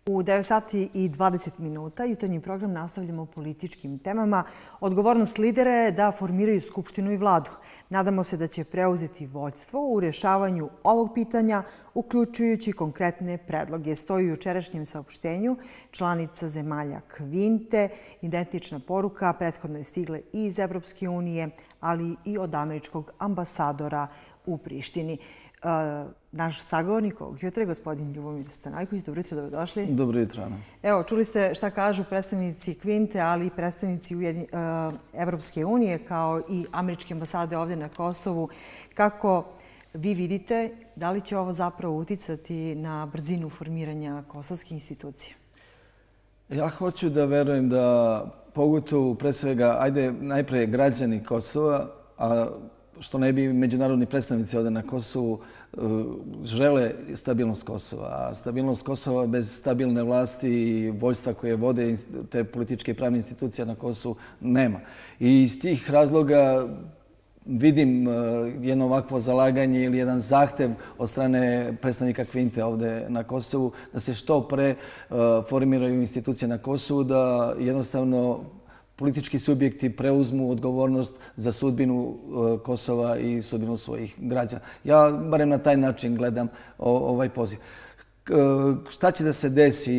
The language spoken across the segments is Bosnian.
U 9 sati i 20 minuta jutarnji program nastavljamo političkim temama. Odgovornost lidera je da formiraju Skupštinu i vladu. Nadamo se da će preuzeti vođstvo u rješavanju ovog pitanja, uključujući konkretne predloge. Stoji u jučerašnjem saopštenju članica zemalja Kvinte. Identična poruka prethodno je stigla i iz Evropske unije, ali i od američkog ambasadora u Prištini. Naš sagovornik ovog jutra je gospodin Ljubomir Stanojković. Dobro jutro, dobrodošli. Dobro jutro. Evo, čuli ste šta kažu predstavnici Kvinte, ali i predstavnici Evropske unije, kao i američke ambasade ovdje na Kosovu. Kako vi vidite, da li će ovo zapravo uticati na brzinu formiranja kosovskih institucija? Ja hoću da verujem da, pogotovo pre svega, ajde najpre građani Kosova, a što ne bi međunarodni predstavnici ovdje na Kosovu, žele stabilnost Kosova. A stabilnost Kosova bez stabilne vlasti i vođstva koje vode te političke i pravne institucije na Kosovu nema. I iz tih razloga vidim jedno ovakvo zalaganje ili jedan zahtev od strane predstavnika Kvinte ovdje na Kosovu da se što pre formiraju institucije na Kosovu, da jednostavno politički subjekti preuzmu odgovornost za sudbinu Kosova i sudbinu svojih građana. Ja barem na taj način gledam ovaj poziv. Šta će da se desi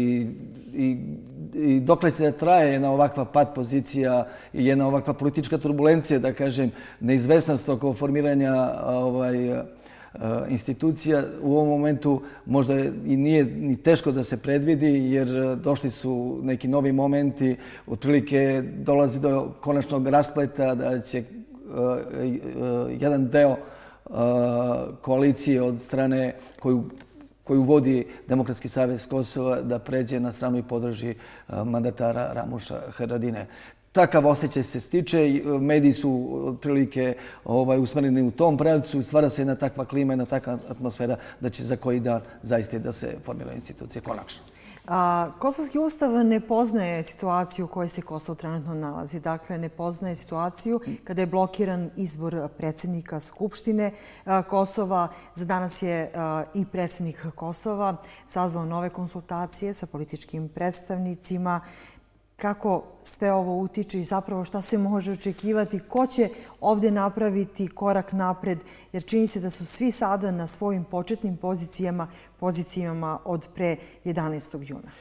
i dokle će da traje jedna ovakva pad pozicija i jedna ovakva politička turbulencija, da kažem, neizvesnost oko formiranja institucija u ovom momentu možda i nije ni teško da se predvidi, jer došli su neki novi momenti, otprilike dolazi do konačnog raspleta da će jedan deo koalicije od strane koju vodi Demokratski savez Kosova da pređe na stranu i podrži mandatara Ramuša Haradinaja. Takav osjećaj se stiče, mediji su otprilike usmjereni u tom pravcu, stvara se jedna takva klima, jedna takva atmosfera da će za koji dan zaista da se formira institucija konačno. Kosovski ustav ne poznaje situaciju u kojoj se Kosovo trenutno nalazi. Dakle, ne poznaje situaciju kada je blokiran izbor predsjednika Skupštine Kosova. Za danas je i predsjednik Kosova sazvao nove konsultacije sa političkim predstavnicima. Kako sve ovo utiče i zapravo šta se može očekivati, ko će ovdje napraviti korak napred, jer čini se da su svi sada na svojim početnim pozicijama od pre 11. juna.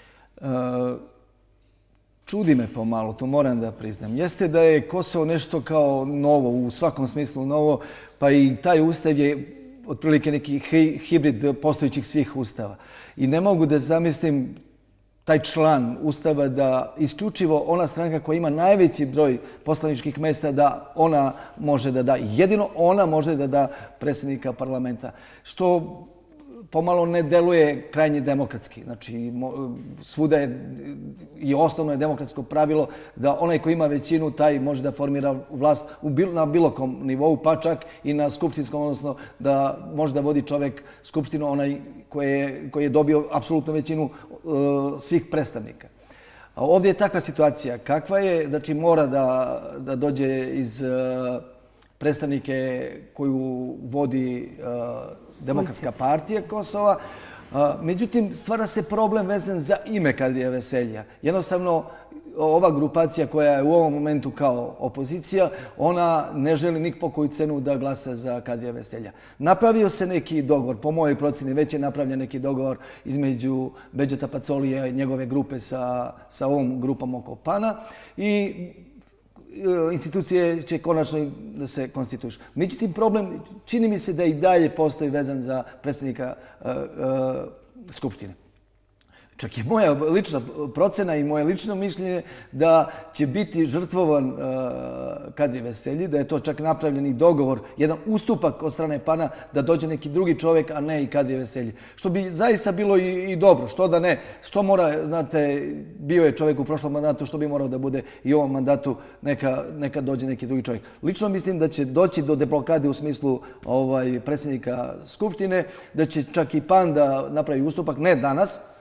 Čudi me pomalo, to moram da priznam. Jeste da je Kosovo nešto kao novo, u svakom smislu novo, pa i taj ustav je otprilike neki hibrid postojećih svih ustava. I ne mogu da zamislim taj član Ustava da isključivo ona stranka koja ima najveći broj poslaničkih mjesta da ona može da da. Jedino ona može da da predsjednika parlamenta. Što pomalo ne deluje krajnje demokratski. Znači, svuda je i osnovno je demokratsko pravilo da onaj koji ima većinu, taj može da formira vlast na bilo kom nivou, pa čak i na skupštinskom, odnosno da može da vodi čovjek skupštinu, onaj koji je dobio apsolutnu većinu svih predstavnika. Ovdje je takva situacija. Kakva je? Znači, mora da dođe iz predstavnike koju vodi Demokratska partija Kosova. Međutim, stvara se problem vezan za ime Kadrija Veselja. Jednostavno, ova grupacija koja je u ovom momentu kao opozicija, ona ne želi nik po koju cenu da glasa za Kadrija Veselja. Napravio se neki dogovor, po mojoj procjeni već je napravljen neki dogovor između Bedžeta Pacolija i njegove grupe sa ovom grupom oko PAN-a i institucije će konačno da se konstituišu. Međutim, problem čini mi se da i dalje postoji vezan za predsjednika Skupštine. Čak i moja lična procena i moje lično mišljenje da će biti žrtvovan Kadri Veselji, da je to čak napravljeni dogovor, jedan ustupak od strane PAN-a da dođe neki drugi čovjek, a ne i Kadri Veselji. Što bi zaista bilo i dobro, što da ne. Što mora, znate, bio je čovjek u prošlom mandatu, što bi morao da bude i u ovom mandatu, neka dođe neki drugi čovjek. Lično mislim da će doći do deblokade u smislu predsjednika Skupštine, da će čak i PAN da napravi ustupak, ne danas,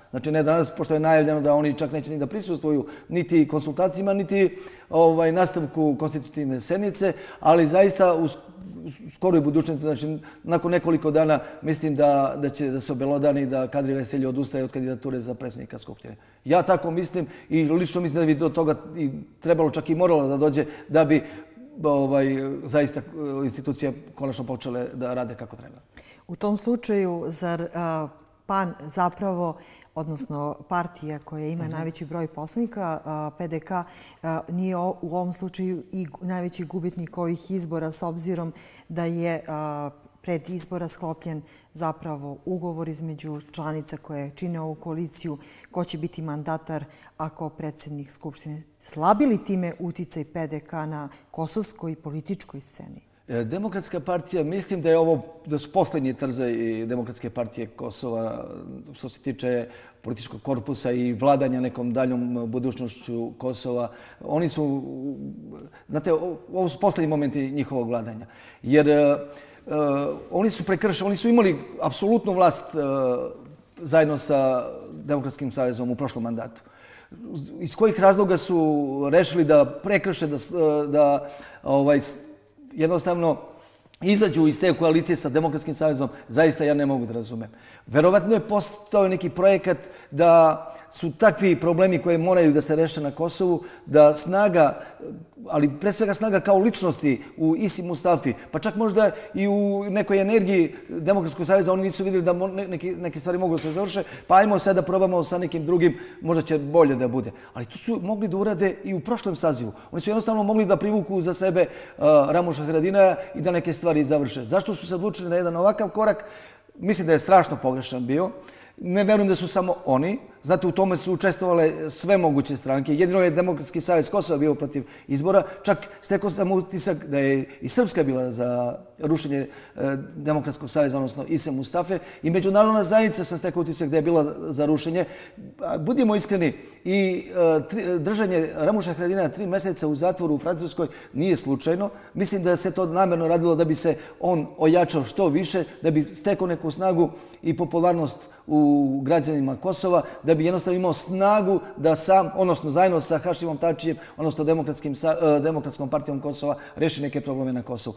Znači ne danas, pošto je najavljeno da oni čak neće ni da prisustvuju niti konsultacijama, niti nastavku konstitutivne sednice, ali zaista u skoroj budućnosti, znači nakon nekoliko dana, mislim da će da se obelodani da Kadri Veselji odustaje od kandidature za predsjednika Skupštine. Ja tako mislim i lično mislim da bi do toga i trebalo, čak i moralo da dođe, da bi zaista institucije konačno počele da rade kako treba. U tom slučaju, zar PAN zapravo, odnosno partija koja ima najveći broj poslanika, PDK, nije u ovom slučaju i najveći gubitnik ovih izbora, s obzirom da je pred izbora sklopljen zapravo ugovor između članica koje čine ovu koaliciju, ko će biti mandatar ako predsjednik Skupštine, slabi li time uticaj PDK na kosovskoj političkoj sceni? Demokratska partija, mislim da su poslednji trzaji Demokratske partije Kosova što se tiče političkog korpusa i vladanja nekom daljom budućnošću Kosova. Oni su, znate, ovo su poslednji momenti njihovog vladanja. Jer oni su prekršili, oni su imali apsolutnu vlast zajedno sa Demokratskim savezom u prošlom mandatu. Iz kojih razloga su rešili da prekrše, da jednostavno izađu iz te koalicije sa Demokratskim savezom, zaista ja ne mogu da razumem. Verovatno je postao neki projekat da su takvi problemi koji moraju da se reše na Kosovu, da snaga, ali pre svega snaga kao ličnosti u Isi Mustafi, pa čak možda i u nekoj energiji Demokratskog saveza, oni nisu vidjeli da neke stvari mogu da se završe, pa ajmo sad da probamo sa nekim drugim, možda će bolje da bude. Ali to su mogli da urade i u prošlom sazivu. Oni su jednostavno mogli da privuku za sebe Ramuša Haradinaja i da neke stvari završe. Zašto su se odlučili na jedan ovakav korak? Mislim da je strašno pogrešan bio. Ne verujem da su samo oni. Znate, u tome su učestvovale sve moguće stranke. Jedino je Demokratski savez Kosova bio protiv izbora. Čak stekao sam utisak da je i Srpska bila za rušenje Demokratskog saveza, odnosno Ise Mustafe. I međunarodna zajednica sam stekao utisak da je bila za rušenje. Budimo iskreni, i držanje Ramuša Haradinaja 3 meseca u zatvoru u Francuskoj nije slučajno. Mislim da se to namerno radilo da bi se on ojačao što više, da bi stekao neku snagu i popularnost u građanima Kosova, da bi jednostavno imao snagu da sam, odnosno zajedno sa Hašimom Tačijem, odnosno Demokratskom partijom Kosova, reši neke probleme na Kosovu.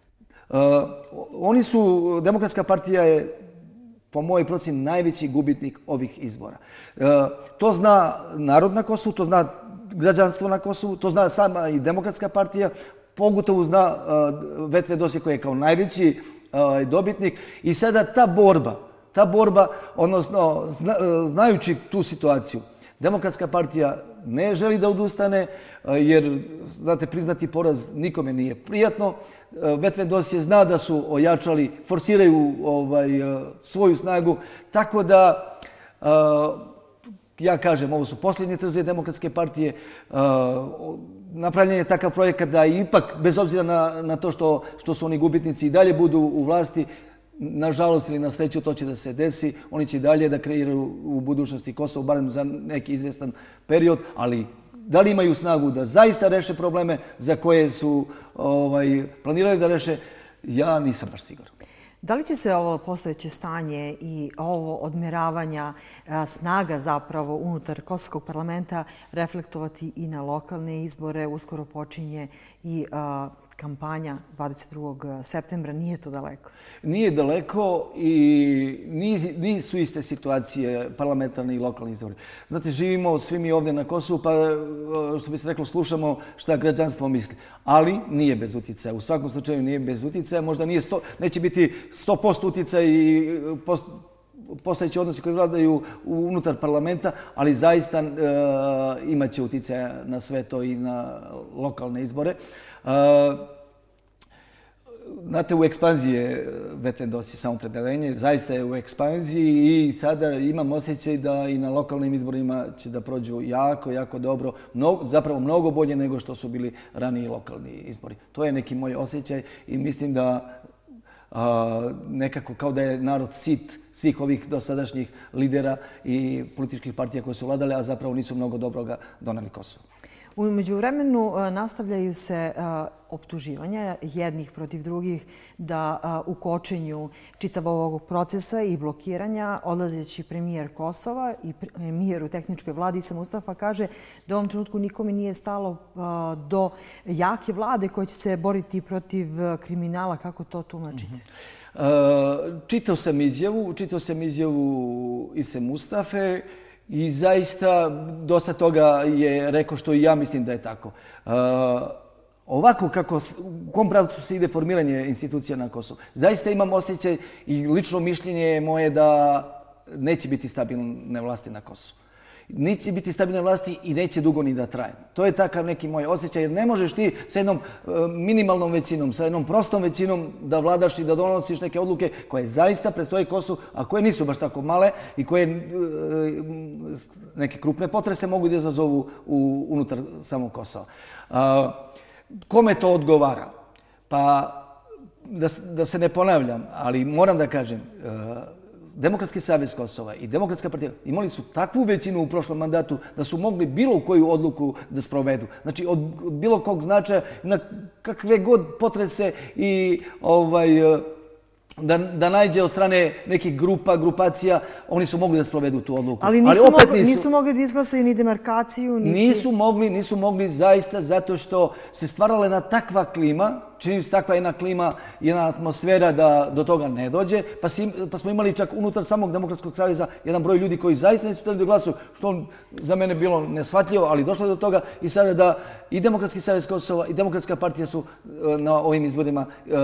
Demokratska partija je, po mojoj proceni, najveći gubitnik ovih izbora. To zna narod na Kosovu, to zna građanstvo na Kosovu, to zna sama i Demokratska partija, pogotovo zna Vetve Dosje koji je kao najveći dobitnik. I sada ta borba, odnosno znajući tu situaciju, Demokratska partija ne želi da odustane, jer, znate, priznati poraz nikome nije prijatno. Vetve Dosje zna da su ojačali, forsiraju svoju snagu, tako da, ja kažem, ovo su posljednje trzaje Demokratske partije. Napravljen je takav projekat da ipak, bez obzira na to što su oni gubitnici, i dalje budu u vlasti. Nažalost ili na sreću to će da se desi. Oni će i dalje da kreiraju u budućnosti Kosovo, barem za neki izvestan period, ali da li imaju snagu da zaista reše probleme za koje su planirali da reše, ja nisam baš siguran. Da li će se ovo postojeće stanje i ovo odmeravanja snaga zapravo unutar Kosovskog parlamenta reflektovati i na lokalne izbore? Uskoro počinje i kampanja 22. septembra. Nije to daleko? Nije daleko i nisu iste situacije parlamentarne i lokalne izbore. Znate, živimo svi mi ovdje na Kosovu, pa što bi se reklo, slušamo šta građanstvo misli. Ali nije bez uticaja. U svakom slučaju nije bez uticaja. Možda neće biti 100% uticaja i postojeći odnosi koji vladaju unutar parlamenta, ali zaista imaće uticaja na sve to i na lokalne izbore. Znate, u ekspanziji je Vetve Dosje samoopredeljenje, zaista je u ekspanziji i sada imam osjećaj da i na lokalnim izborima će da prođu jako, jako dobro, zapravo mnogo bolje nego što su bili raniji lokalni izbori. To je neki moj osjećaj i mislim da nekako kao da je narod sit svih ovih dosadašnjih lidera i političkih partija koje su vladale, a zapravo nisu mnogo dobroga doneli Kosovo. U međuvremenu nastavljaju se optuživanja jednih protiv drugih da u kočenju čitavog ovog procesa i blokiranja odlazeći premijer Kosova i premijer u tehničkoj vladi Isa Mustafa kaže da u ovom trenutku nikome nije stalo do jake vlade koja će se boriti protiv kriminala. Kako to tumačite? Čitao sam izjavu Ise Mustafe i zaista dosta toga je rekao što i ja mislim da je tako. Ovako u kom pravcu se ide formiranje institucija na Kosovu, zaista imam osjećaj i lično mišljenje moje da neće biti stabilne vlasti na Kosovu. Neće biti stabilne vlasti i neće dugo ni da traje. To je takav neki moj osjećaj, jer ne možeš ti sa jednom minimalnom većinom, sa jednom prostom većinom da vladaš i da donosiš neke odluke koje zaista predstoje Kosovu, a koje nisu baš tako male i koje neke krupne potrese mogu da izazovu unutar samog Kosova. Kome to odgovara? Pa da se ne ponavljam, ali moram da kažem, Demokratski savez Kosova i Demokratska partija imali su takvu većinu u prošlom mandatu da su mogli bilo koju odluku da sprovedu. Znači, od bilo kog značaja, na kakve god potrese i da najde od strane nekih grupacija, oni su mogli da sprovedu tu odluku. Ali nisu mogli da izglasaju ni demarkaciju? Nisu mogli zaista zato što se stvarala jedna takva klima, čini se takva jedna klima, jedna atmosfera da do toga ne dođe, pa smo imali čak unutar samog Demokratskog saveza jedan broj ljudi koji zaista nisu htjeli da glasuju, što za mene bilo neshvatljivo, ali došlo je do toga i sada da i Demokratski savez Kosova i Demokratska partija su na ovim izborima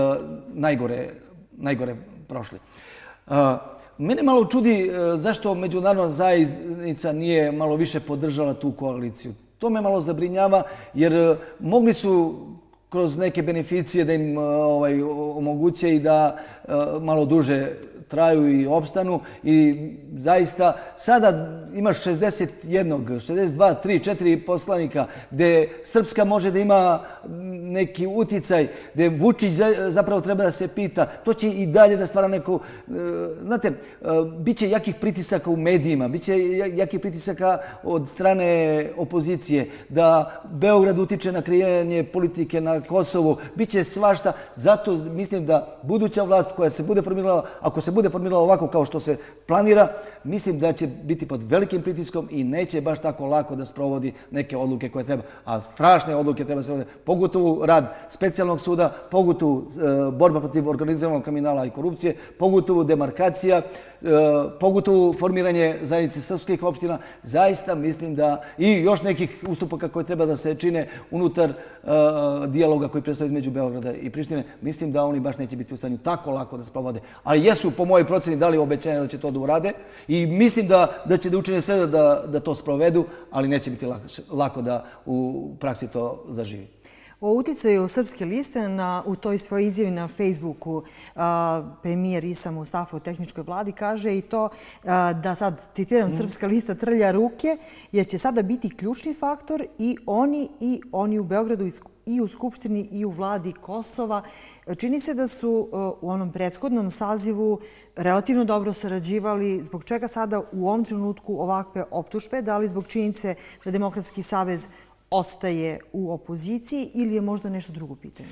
najgore prošli. Mene malo čudi zašto međunarodna zajednica nije malo više podržala tu koaliciju. To me malo zabrinjava jer mogli su kroz neke beneficije da im omoguće i da malo duže traju i opstanu i zaista sada imaš 61, 62, 3, 4 poslanika gde Srpska može da ima neki uticaj, gde Vučić zapravo treba da se pita, to će i dalje da stvara neku, znate, bit će jakih pritisaka u medijima, bit će jakih pritisaka od strane opozicije, da Beograd utiče na kreiranje politike na Kosovu, bit će svašta, zato mislim da buduća vlast koja se bude formirala, ako se bude formirala ovako kao što se planira, mislim da će biti pod velikim pritiskom i neće baš tako lako da sprovodi neke odluke koje treba. A strašne odluke treba se voditi, pogotovo rad specijalnog suda, pogotovo borba protiv organizovanog kriminala i korupcije, pogotovo demarkacija, pogotovo formiranje zajednice srpskih opština. Zaista mislim da i još nekih ustupaka koje treba da se čine unutar dijaloga koji predstoji između Beograda i Prištine, mislim da oni baš neće biti u stanju tako lako da sprovode. Ali jesu, po mojoj proceni, dali obećanje da će to da urade i mislim da će da učine sve da to sprovedu, ali neće biti lako da u praksi to zaživi. O uticaju Srpske liste u toj svojoj izjavi na Facebooku premijer Isa Mustafa u tehničkoj vladi kaže i to da sad, citiram, Srpska lista trlja ruke jer će sada biti ključni faktor i oni u Beogradu i u Skupštini i u vladi Kosova. Čini se da su u onom prethodnom sazivu relativno dobro sarađivali. Zbog čega sada u ovom trenutku ovakve optužbe? Da li zbog činjenice da Demokratski savez ostaje u opoziciji ili je možda nešto drugo pitanje?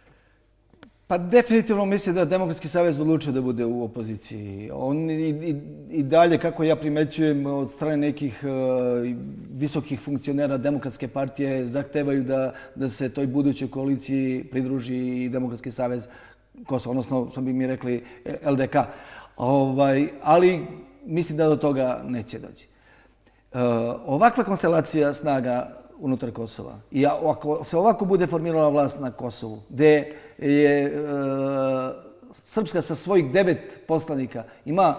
Pa definitivno mislim da Demokratski savez odlučio da bude u opoziciji. On i dalje, kako ja primećujem od strane nekih visokih funkcionera Demokratske partije, zahtevaju da se toj budućoj koaliciji pridruži i Demokratski savez Kosova, odnosno, što bi mi rekli, LDK. Ali mislim da do toga neće doći. Ovakva konstelacija snaga unutar Kosova i ako se ovako bude formirala vlast na Kosovu, gde je Srpska sa svojih 9 poslanika ima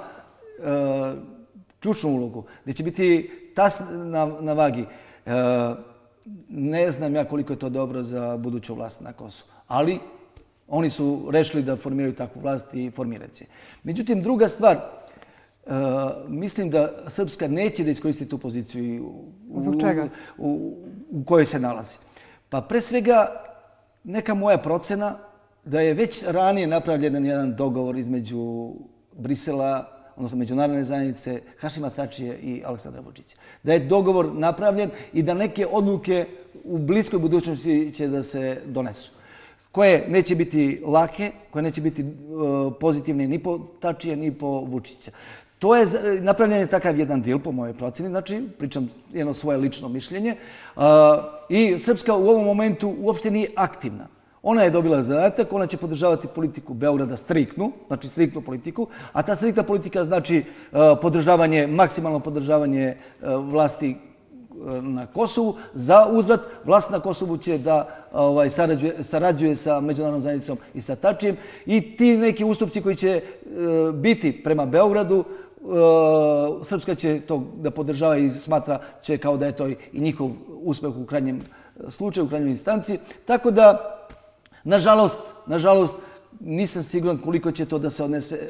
ključnu ulogu, gde će biti tas na vagi, ne znam ja koliko je to dobro za buduću vlast na Kosovu. Ali oni su rešili da formiraju takvu vlast i formirat će. Međutim, druga stvar, mislim da Srpska neće da iskoristi tu poziciju u kojoj se nalazi. Pa pre svega neka moja procena da je već ranije napravljen jedan dogovor između Brisela, odnosno međunarodne zajednice, Hašima Tačija i Aleksandra Vučića. Da je dogovor napravljen i da neke odluke u bliskoj budućnosti će da se donesu. Koje neće biti lake, koje neće biti pozitivne ni po Tačija, ni po Vučića. To je napravljen takav jedan dil, po mojoj proceni, znači, pričam jedno svoje lično mišljenje, i Srpska u ovom momentu uopšte nije aktivna. Ona je dobila zadatak, ona će podržavati politiku Beograda striktnu, znači striktnu politiku, a ta striktna politika znači podržavanje, maksimalno podržavanje vlasti na Kosovu. Za uzvrat, vlast na Kosovu će da sarađuje sa međunarodnom zajednicom i sa Tačijem i ti neki ustupci koji će biti prema Beogradu, Srpska će to da podržava i smatra će kao da je to i njihov uspeh u krajnjem slučaju, u krajnjoj instanci. Tako da, nažalost, nisam siguran koliko će to da se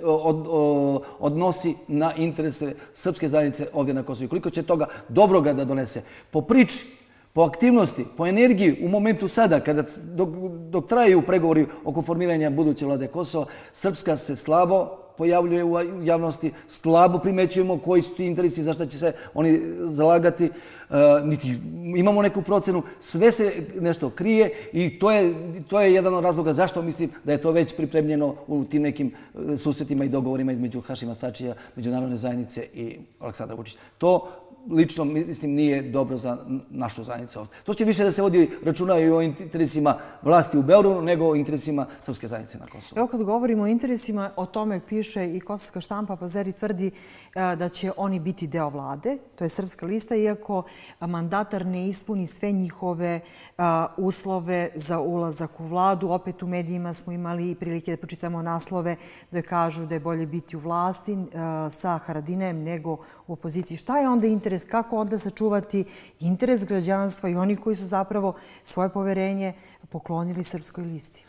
odnosi na interese srpske zajednice ovdje na Kosovu i koliko će toga dobroga da donese. Po priči, po aktivnosti, po energiji u momentu sada, dok traju pregovori oko formiranja buduće vlade Kosova, Srpska se slabo pojavljuje u javnosti, slabo primećujemo koji su ti interesi, za šta će se oni zalagati, niti imamo neku procenu, sve se nešto krije i to je jedan od razloga zašto mislim da je to već pripremljeno u tim nekim susretima i dogovorima između Hašima Tačija, međunarodne zajednice i Aleksandra Vučića. To lično mislim nije dobro za našu zajednicu ovdje. To će više da se vodi računa i o interesima vlasti u Beogradu nego o interesima srpske zajednice na Kosovu. Evo kad govorimo o interesima, o tome piše i kosovska štampa, Pazeri tvrdi da će oni biti deo vlade, to je Srpska lista, iako mandatar ne ispuni sve njihove uslove za ulazak u vladu. Opet u medijima smo imali prilike da pročitamo naslove da kažu da je bolje biti u vlasti sa Haradinajem nego u opoziciji. Šta je onda interes? Kako onda sačuvati interes građanstva i onih koji su zapravo svoje poverenje poklonili Srpskoj listi?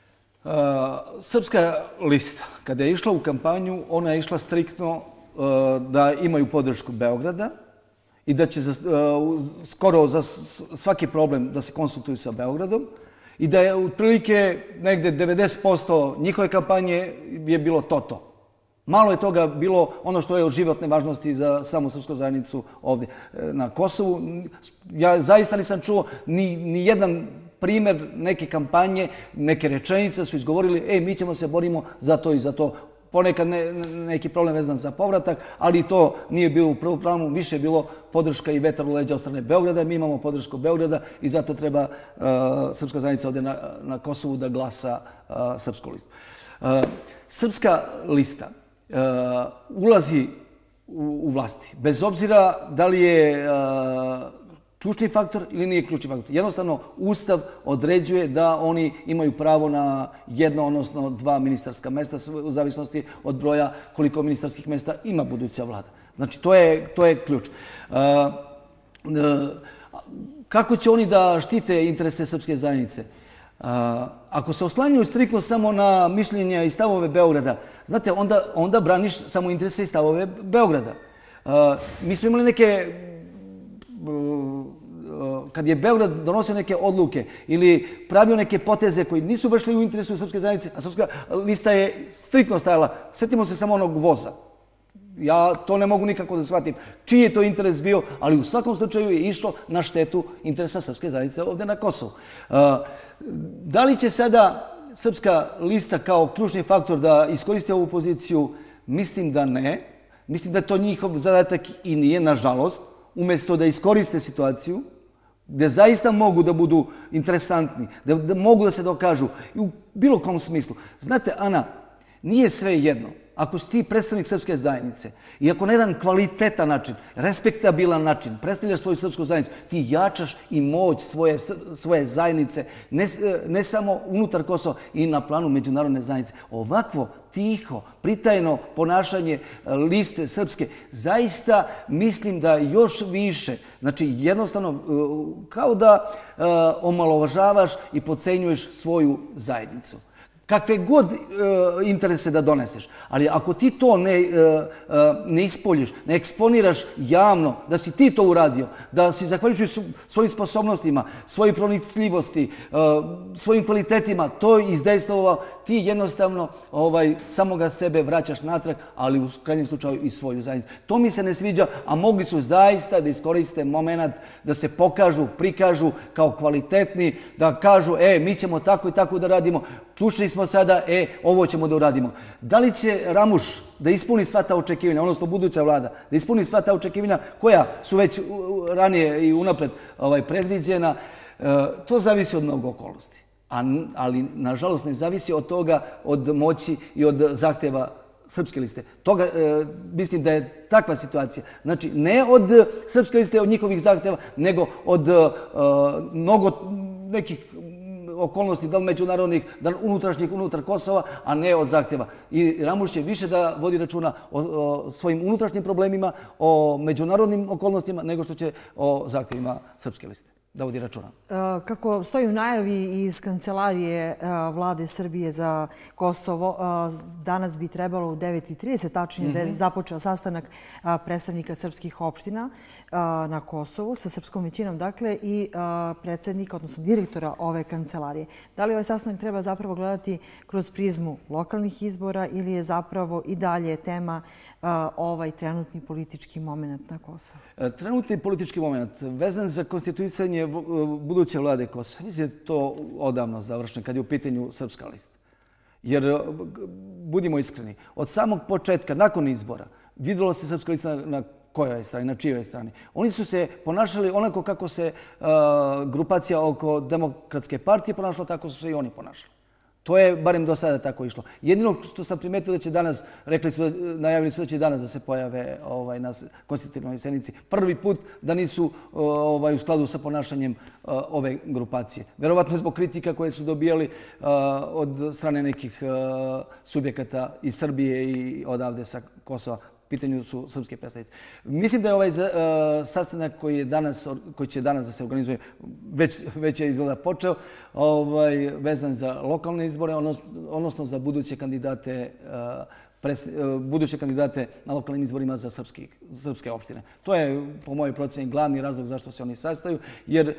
Srpska lista, kada je išla u kampanju, ona je išla striktno da imaju podršku Beograda i da će skoro za svaki problem da se konsultuju sa Beogradom i da je otprilike negde 90% njihove kampanje je bilo to. Malo je toga bilo ono što je od životne važnosti za samu srpsku zajednicu ovdje na Kosovu. Ja zaista nisam čuo ni jedan primjer neke kampanje, neke rečenice su izgovorili mi ćemo se borimo za to i za to. Ponekad neki problem vezan za povratak, ali to nije bilo u prvom planu, više je bilo podrška i vetar u leđa od strane Beograda. Mi imamo podršku Beograda i zato treba srpska zajednica ovdje na Kosovu da glasa srpsku listu. Srpska lista ulazi u vlasti, bez obzira da li je ključni faktor ili nije ključni faktor. Jednostavno, Ustav određuje da oni imaju pravo na jedno, odnosno dva ministarska mesta, u zavisnosti od broja koliko ministarskih mesta ima buduća vlada. Znači, to je ključ. Kako će oni da štite interese srpske zajednice? Ako se oslanjuju striktno samo na mišljenja i stavove Beograda, znate, onda braniš samo interese i stavove Beograda. Mi smo imali neke, kad je Beograd donosio neke odluke ili pravio neke poteze koji nisu baš u interesu srpske zajednice, a srpska lista je striktno stajala. Sjetimo se samo onog voza. Ja to ne mogu nikako da shvatim čiji je to interes bio, ali u svakom slučaju je išlo na štetu interesa srpske zajednice ovdje na Kosovu. Da li će sada srpska lista kao ključni faktor da iskoristi ovu poziciju? Mislim da ne. Mislim da to njihov zadatak i nije, nažalost. Umjesto da iskoriste situaciju, gdje zaista mogu da budu interesantni, da mogu da se dokažu i u bilo kom smislu. Znate, Ana, nije sve jedno. Ako si ti predstavnik srpske zajednice i ako na jedan kvalitetan način, respektabilan način predstavljaš svoju srpsku zajednicu, ti jačaš i moć svoje zajednice, ne samo unutar Kosova i na planu međunarodne zajednice. Ovakvo tiho, pritajno ponašanje liste srpske, zaista mislim da još više, znači jednostavno kao da omalovažavaš i podcenjuješ svoju zajednicu. kakve god interese da doneseš. Ali ako ti to ne ispoljiš, ne eksponiraš javno, da si ti to uradio, da si zahvaljujući svojim sposobnostima, svojoj pronicljivosti, svojim kvalitetima, to izdejstvovao, ti jednostavno samoga sebe vraćaš natrag, ali u krajnjem slučaju i svoju zajednicu. To mi se ne sviđa, a mogli su zaista da iskoriste moment da se pokažu, prikažu kao kvalitetni, da kažu, mi ćemo tako i tako da radimo, ključni smo sada, ovo ćemo da uradimo. Da li će Ramuš da ispuni sva ta očekivanja, odnosno buduća vlada, da ispuni sva ta očekivanja koja su već ranije i unapred predviđena, to zavisi od mnogo okolnosti. Ali, nažalost, ne zavisi od toga, od moći i od zahteva Srpske liste. Mislim da je takva situacija. Znači, ne od Srpske liste, od njihovih zahteva, nego od mnogo nekih okolnosti, da li međunarodnih, da li unutrašnjih, unutar Kosova, a ne od zahteva. I Ramuš će više da vodi računa o svojim unutrašnjim problemima, o međunarodnim okolnostima, nego što će o zahtevima Srpske liste da vodi računa. Kako stoji u najavi iz kancelarije vlade Srbije za Kosovo, danas bi trebalo u 9:30 tačnije da je započeo sastanak predstavnika srpskih opština na Kosovu sa srpskom većinom, dakle, i predsednika, odnosno direktora ove kancelarije. Da li ovaj sastanak treba zapravo gledati kroz prizmu lokalnih izbora ili je zapravo i dalje tema ovaj trenutni politički moment na Kosovu? Trenutni politički moment vezan za konstituisanje buduće vlade Kosova. Mislim da je to odavno završeno kad je u pitanju Srpska lista. Jer, budimo iskreni, od samog početka, nakon izbora, vidjelo se Srpska lista na kojoj strani, na čijoj strani. Oni su se ponašali onako kako se grupacija oko Demokratske partije ponašala, tako su se i oni ponašali. To je barem do sada tako išlo. Jedino što sam primetio da će danas, najavili su da će danas da se pojave na konstitutivnoj sednici. Prvi put da nisu u skladu sa ponašanjem ove grupacije. Verovatno zbog kritika koje su dobijali od strane nekih subjekata iz Srbije i odavde sa Kosova. Pitanju su srpske predstavnice. Mislim da je ovaj sastanak koji će danas da se organizuje, već je izgleda počeo, vezan za lokalne izbore, odnosno za buduće kandidate na lokalnim izborima za srpske opštine. To je, po mojoj proceni, glavni razlog zašto se oni sastaju, jer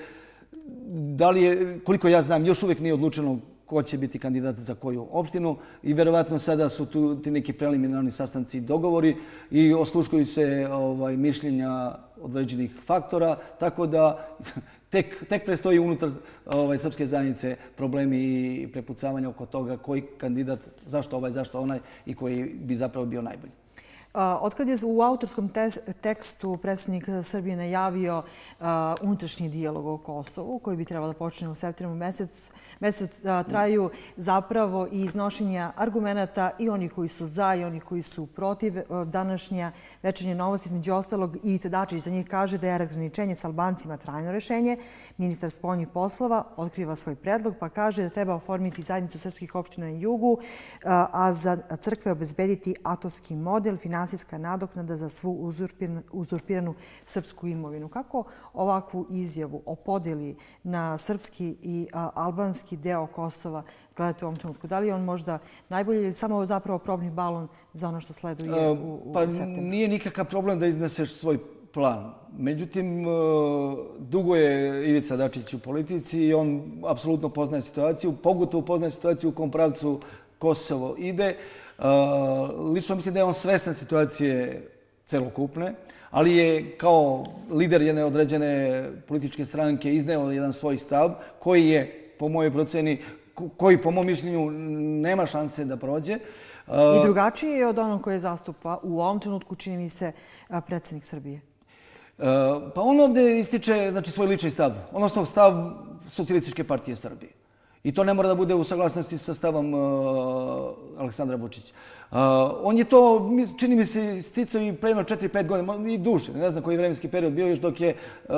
koliko ja znam, još uvijek nije odlučeno ko će biti kandidat za koju opštinu i verovatno sada su tu ti neki preliminarni sastanci i dogovori i osluškuju se mišljenja određenih faktora, tako da tek prestoji unutar srpske zajednice problemi i prepucavanja oko toga koji kandidat, zašto ovaj, zašto onaj i koji bi zapravo bio najbolji. Otkad je u autorskom tekstu predsjednik Srbije najavio unutrašnji dijalog o Kosovu, koji bi trebalo da počne u septembru mesecu, traju zapravo i iznošenja argumenata i oni koji su za i oni koji su protiv. Današnja večernja novost, između ostalog, Ivica Dačić za njih kaže da je razgraničenje s Albancima trajno rešenje. Ministar spoljnih poslova otkriva svoj predlog pa kaže da treba oformiti zajednicu srpskih opština na jugu, a za crkve obezbediti atovski model, finansijska nadoknada za svu uzurpiranu srpsku imovinu. Kako ovakvu izjavu o podeli na srpski i albanski deo Kosova gledate u ovom trenutku? Da li je on možda najbolji ili samo zapravo probni balon za ono što sleduje u septembru? Nije nikakav problem da izneseš svoj plan. Međutim, dugo je Ivica Dačić u politici i on apsolutno poznaje situaciju, pogotovo poznaje situaciju u kom pravcu Kosovo ide. Lično mislim da je on svestan situacije celokupne, ali je kao lider jedne određene političke stranke izneo jedan svoj stav koji je, po mojoj proceni, koji po mom mišljenju nema šanse da prođe. I drugačiji je od onog koje zastupa u ovom trenutku, čini mi se, predsjednik Srbije. Pa on ovdje ističe svoj lični stav, odnosno stav Socijalističke partije Srbije. I to ne mora da bude u saglasnosti sa stavom Aleksandra Vučića. On je to, čini mi se, sticao i pre 4-5 godina, i duže, ne znam koji vremenski period bio još dok je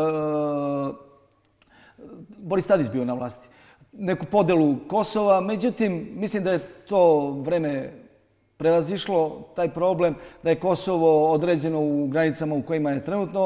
Boris Tadić bio na vlasti. Neku podelu Kosova, međutim, mislim da je to vreme prevazišlo taj problem, da je Kosovo određeno u granicama u kojima je trenutno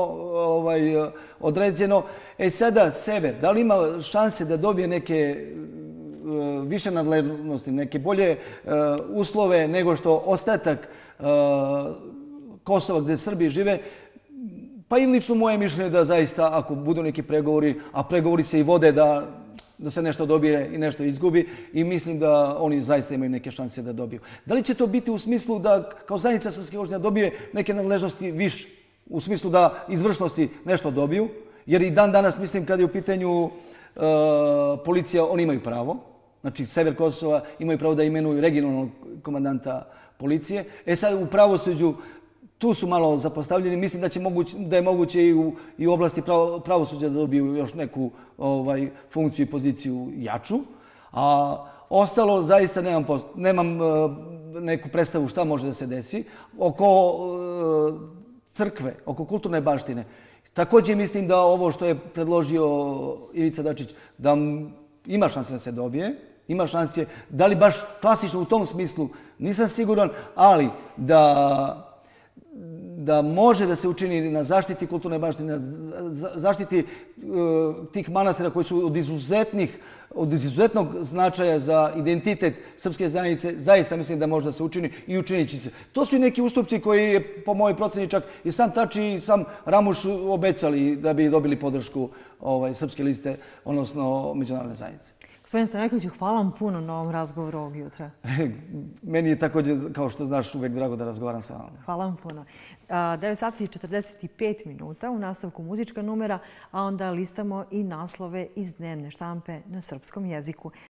određeno. Sada sever, da li ima šanse da dobije neke više nadležnosti, neke bolje uslove nego što ostatak Kosova gdje Srbi žive, pa i lično moje mišljenje da zaista ako budu neki pregovori, a pregovori se i vode da se nešto dobije i nešto izgubi i mislim da oni zaista imaju neke šanse da dobiju. Da li će to biti u smislu da kao zajednica srpskih opština dobije neke nadležnosti više, u smislu da izvršnosti nešto dobiju, jer i dan danas mislim kad je u pitanju policija, oni imaju pravo, znači sever Kosova imaju pravo da imenuju regionalnog komandanta policije. Sad u pravosuđu tu su malo zapostavljeni. Mislim da je moguće i u oblasti pravosuđa da dobiju još neku funkciju i poziciju jaču. A ostalo zaista nemam neku predstavu šta može da se desi. Oko crkve, oko kulturne baštine. Također mislim da ovo što je predložio Ivica Dačić, da ima šanse da se dobije, ima šanse, da li baš klasično u tom smislu, nisam siguran, ali da može da se učini na zaštiti kulturne baštine, na zaštiti tih manastira koji su od izuzetnog značaja za identitet srpske zajednice, zaista mislim da može da se učini i učinit će se. To su i neki ustupci koji je, po mojoj proceni, čak i sam Tači i sam Ramuš obećali da bi dobili podršku Srpske liste, odnosno međunarodne zajednice. Gospodin Stamenkoviću, hvala vam puno na ovom razgovoru ovog jutra. Meni je također, kao što znaš, uvek drago da razgovaram sa vama. Hvala vam puno. 9 sati i 45 minuta, u nastavku muzička numera, a onda listamo i naslove iz dnevne štampe na srpskom jeziku.